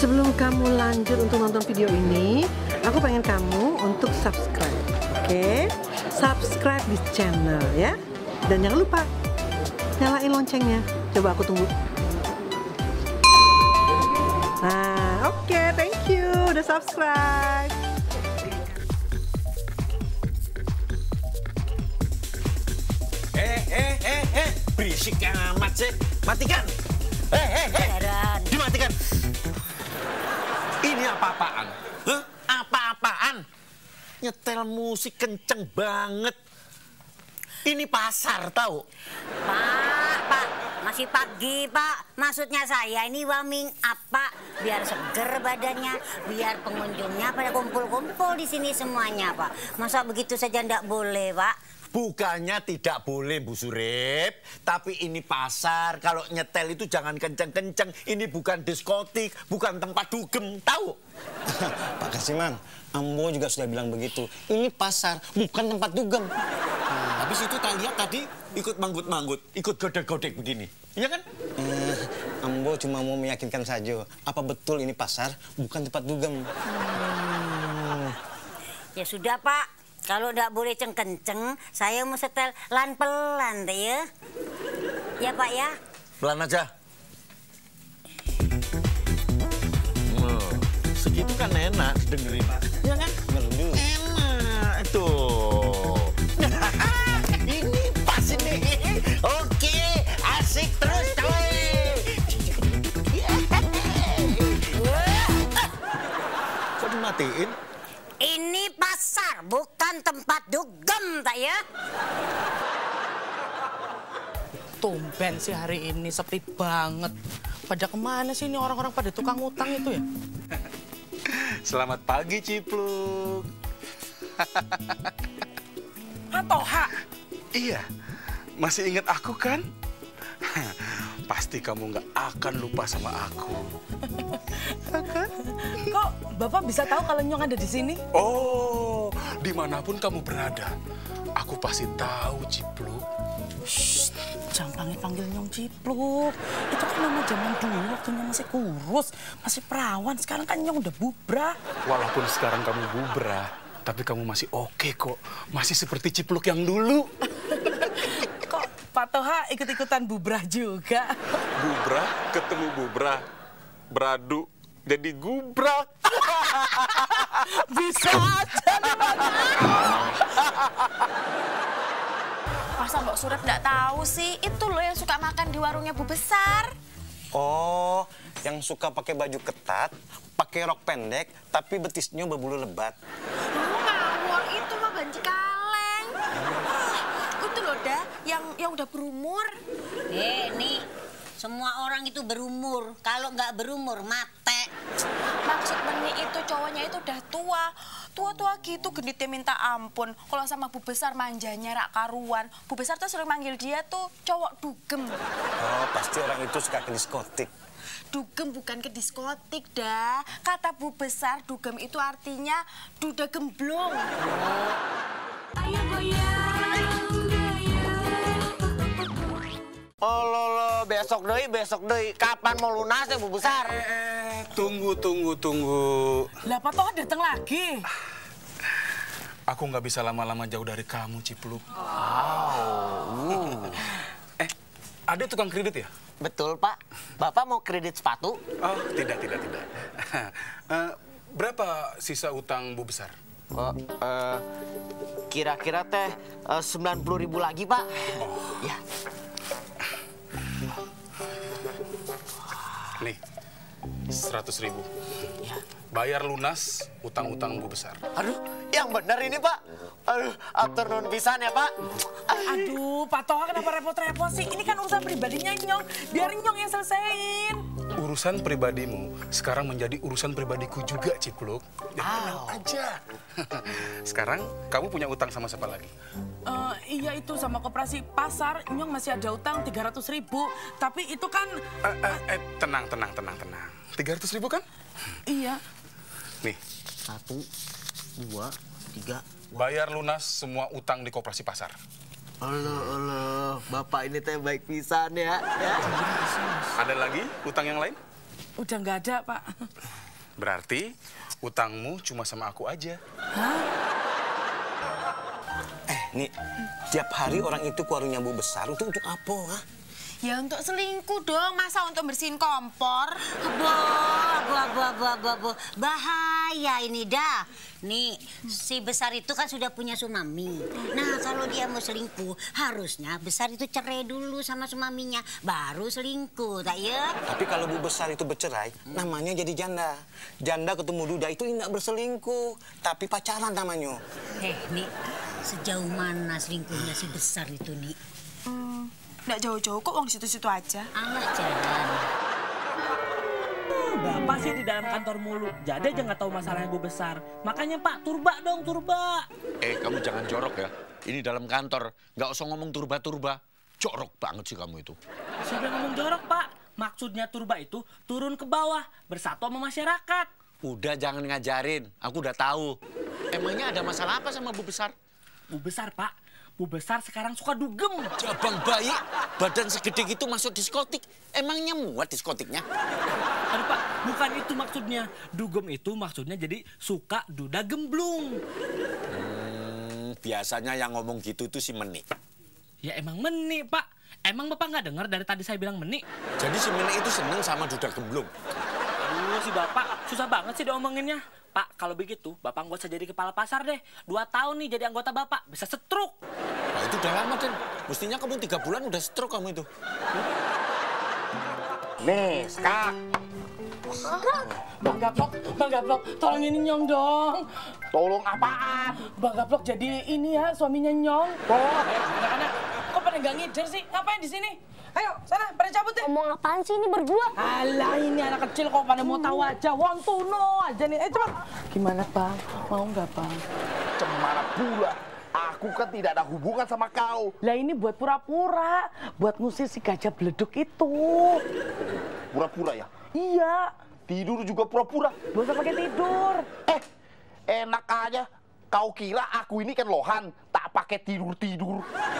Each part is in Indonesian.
Sebelum kamu lanjut untuk nonton video ini, aku pengen kamu untuk subscribe, oke? Subscribe di channel ya. Dan jangan lupa nyalain loncengnya. Coba aku tunggu. Nah, oke, thank you udah subscribe. Berisik amat sih. Matikan. Dimatikan. Ini apa-apaan? Hah? Apa-apaan? Nyetel musik kenceng banget. Ini pasar tahu? Pak, masih pagi, Pak. Maksudnya saya ini warming up, Pak. Biar seger badannya, biar pengunjungnya pada kumpul-kumpul di sini semuanya, Pak. Masa begitu saja ndak boleh, Pak? Bukannya tidak boleh, Bu Surip. Tapi ini pasar. Kalau nyetel itu jangan kenceng-kenceng. Ini bukan diskotik, bukan tempat dugem, tahu? Pak Kasiman, Ambo juga sudah bilang begitu. Ini pasar, bukan tempat dugem. Habis itu tak lihat tadi ikut manggut-manggut, ikut godek-godek begini. Iya kan? Ambo cuma mau meyakinkan saja. Apa betul ini pasar, bukan tempat dugem? Ya sudah, Pak. Kalau ndak boleh kenceng, saya mau setel lan pelan, deh ya. Ya, Pak ya. Pelan aja. Segitu kan enak dengerin. Ya kan? Merdu. Enak itu. Ini pas ini. Oke, asik terus coy. Kok dimatiin? Ini pasar, bukan tempat dugem, tak ya? Tumben sih hari ini sepi banget. Pada kemana sih ini orang-orang pada tukang utang itu ya? Selamat pagi, Cipluk. Toha. Iya, masih ingat aku kan? Pasti kamu nggak akan lupa sama aku. Kok Bapak bisa tahu kalau Nyong ada di sini? Oh, dimanapun kamu berada, aku pasti tahu, Cipluk. Shh, jangan panggil Nyong Cipluk. Itu kan nama zaman dulu waktu Nyong masih kurus, masih perawan. Sekarang kan Nyong udah bubrah. Walaupun sekarang kamu bubrah, tapi kamu masih oke kok. Masih seperti Cipluk yang dulu. Kok Pak Toha ikut-ikutan bubrah juga? Bubrah ketemu bubrah, beradu jadi gubrak. Bisa aja nih, Pak. Masa Mbak Surip nggak tahu sih? Itu loh yang suka makan di warungnya Bu Besar. Oh, yang suka pakai baju ketat, pakai rok pendek, tapi betisnya berbulu lebat. Ngawur, itu mah banci kaleng. Itu loh dah, yang udah berumur. Nih, semua orang itu berumur. Kalau nggak berumur, mate. Maksud Beni itu cowoknya itu udah tua. Tua-tua gitu genitnya minta ampun. Kalau sama Bu Besar manjanya rak karuan. Bu Besar tuh sering manggil dia tuh cowok dugem. Oh, pasti orang itu suka ke diskotik. Dugem bukan ke diskotik dah. Kata Bu Besar dugem itu artinya duda gemblong. Ayo goyang, Oh, besok deh. Kapan mau lunas ya, Bu Besar? Tunggu. Lah Pak Toha datang lagi. Aku nggak bisa lama-lama jauh dari kamu, Cipluk. Ada tukang kredit ya? Betul, Pak. Bapak mau kredit sepatu? Oh, tidak. Berapa sisa utang Bu Besar? Kira-kira teh 90.000 lagi, Pak. Ya. Nih, 100.000. Ya. Bayar lunas utang-utang Bu Besar. Aduh, yang benar ini, Pak. Aduh, atur nuhun pisan ya, Pak. Aduh, Pak Toha kenapa repot-repot sih? Ini kan urusan pribadinya Nyong. Biar Nyong yang selesaiin. Urusan pribadimu sekarang menjadi urusan pribadiku juga, Cipluk. Ya, tenang aja. Sekarang kamu punya utang sama siapa lagi? Iya itu sama koperasi pasar. Nyong masih ada utang 300.000. Tapi itu kan... Tenang. 300.000 kan? Iya. Nih. 1, 2, 3. Bayar lunas semua utang di koperasi pasar. Bapak ini teh baik pisan ya. Ada lagi utang yang lain? Udah nggak ada, Pak. Berarti utangmu cuma sama aku aja. Nih, tiap hari orang itu ke warungnya Bu Besar untuk apa? Hah? Ya untuk selingkuh dong, masa untuk bersihin kompor? Bahaya ini dah. Nih, si Besar itu kan sudah punya Sumami. Nah, kalau dia mau selingkuh, harusnya Besar itu cerai dulu sama Sumaminya, baru selingkuh, tak ya? Tapi kalau Bu Besar itu bercerai, namanya jadi janda. Janda ketemu duda itu tidak berselingkuh, tapi pacaran namanya. Nih, sejauh mana selingkuhnya si Besar itu, nih? Nggak jauh-jauh kok, wong situ-situ aja. Alah, jalan. Bapak sih di dalam kantor mulu, jadi aja nggak tahu masalahnya Bu Besar. Makanya Pak, turba dong, turba. Kamu jangan jorok ya. Ini dalam kantor, nggak usah ngomong turba-turba. Jorok banget sih kamu itu. Siapa yang ngomong jorok, Pak? Maksudnya turba itu turun ke bawah, bersatu sama masyarakat. Udah jangan ngajarin, aku udah tahu. Emangnya ada masalah apa sama Bu Besar? Bu Besar, Pak. Bu Besar sekarang suka dugem. Cabang bayi, badan segede gitu masuk diskotik. Emangnya muat diskotiknya? Aduh Pak, bukan itu maksudnya. Dugem itu maksudnya jadi suka duda gemblung. Biasanya yang ngomong gitu tuh si Menik. Ya emang Menik, Pak. Emang Bapak nggak dengar dari tadi saya bilang Menik? Jadi si Menik itu seneng sama duda gemblung. Aduh, si Bapak susah banget sih diomonginnya. Pak, kalau begitu Bapak nggak usah jadi kepala pasar deh. 2 tahun nih jadi anggota Bapak, bisa setruk. Nah itu udah lama kan. Mestinya kamu 3 bulan udah stroke kamu itu. Nih, Kak. Bang Gaplok, tolong ini Nyong dong. Tolong apaan? Bang Gaplok jadi ini ya, suaminya Nyong. Anak-anak, kok pada nggak ngider sih? Ngapain di sini? Ayo, sana, pada cabut deh. Ngomong apaan sih ini berdua? Alah, ini anak kecil kok pada mau tahu aja. Wontuno aja nih. Cepat. Gimana, Bang? Mau nggak, Bang? Cemana pula? Aku kan tidak ada hubungan sama kau. Lah ini buat pura-pura. Buat ngusir si gajah beleduk itu. Pura-pura ya? Iya. Tidur juga pura-pura. Gak usah pakai tidur. Enak aja. Kau kira aku ini kan lohan, tak pakai tidur-tidur.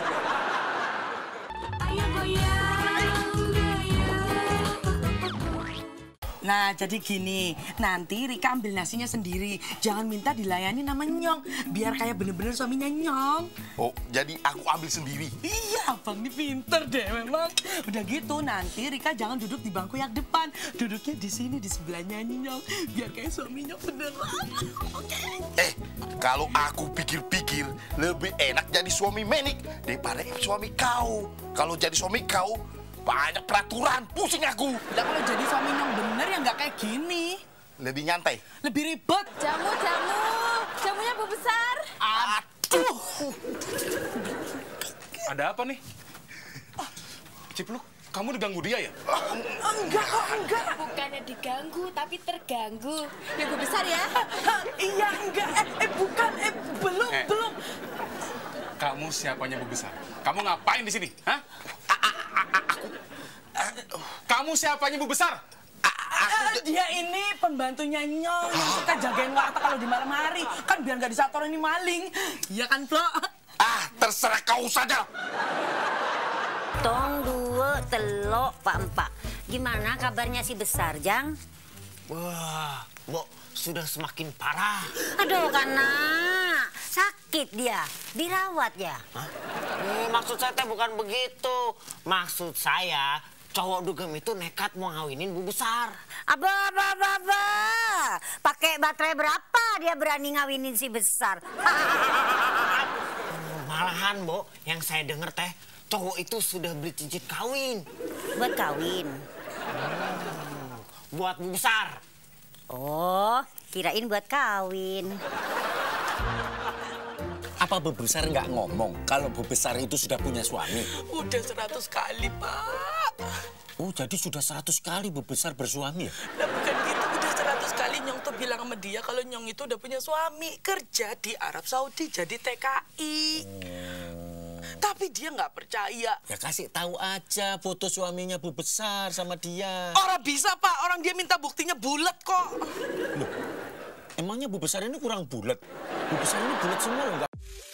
Ayo goyang, goyang. Nah, jadi gini, nanti Rika ambil nasinya sendiri. Jangan minta dilayani nama Nyong, biar kayak bener-bener suaminya Nyong. Oh, jadi aku ambil sendiri? Iya, Abang ini pinter deh memang. Udah gitu, nanti Rika jangan duduk di bangku yang depan. Duduknya di sini, di sebelahnya Nyong. Biar kayak suaminya beneran. Oke? Kalau aku pikir-pikir, lebih enak jadi suami Menik daripada suami kau. Kalau jadi suami kau, banyak peraturan, pusing aku. Udah kalau jadi suami Nyong bener ya nggak kayak gini. Lebih nyantai. Lebih ribet. Jamunya Bu Besar. Aduh. Ada apa nih? Cipluk, kamu diganggu dia ya? Enggak kok, enggak. Bukannya diganggu, tapi terganggu. Ya Bu Besar ya. Iya, enggak. Bukan. Belum. Kamu siapanya Bu Besar? Kamu ngapain di sini? Hah? Kamu siapanya Bu Besar? Dia ini pembantunya Nyong. Suka jagain warta kalau di malam hari. Kan biar nggak disatorin ini maling. Iya kan, Flo? Terserah kau saja. Tong 2 telok Pak Empak. Gimana kabarnya si Besar, Jang? Wah, Mbok, sudah semakin parah. Aduh, karena sakit dia, dirawat ya. Maksud saya teh bukan begitu. Maksud saya, cowok dugem itu nekat mau ngawinin Bu Besar. Aba. Pakai baterai berapa dia berani ngawinin si Besar? Malahan, Mbok, yang saya dengar teh, cowok itu sudah beli cincin kawin. Buat kawin? Buat Bu Besar. Oh, kirain buat kawin. Apa Bu Besar nggak ngomong kalau Bu Besar itu sudah punya suami? Udah 100 kali, Pak. Oh, jadi sudah 100 kali Bu Besar bersuami ya? Nah, bukan gitu. Udah 100 kali Nyong tuh bilang sama dia kalau Nyong itu udah punya suami. Kerja di Arab Saudi jadi TKI. Tapi dia nggak percaya. Ya kasih tahu aja foto suaminya Bu Besar sama dia. Orang bisa, Pak. Orang dia minta buktinya bulat kok. Loh, emangnya Bu Besar ini kurang bulat? Bu Besar ini bulat semua loh, nggak?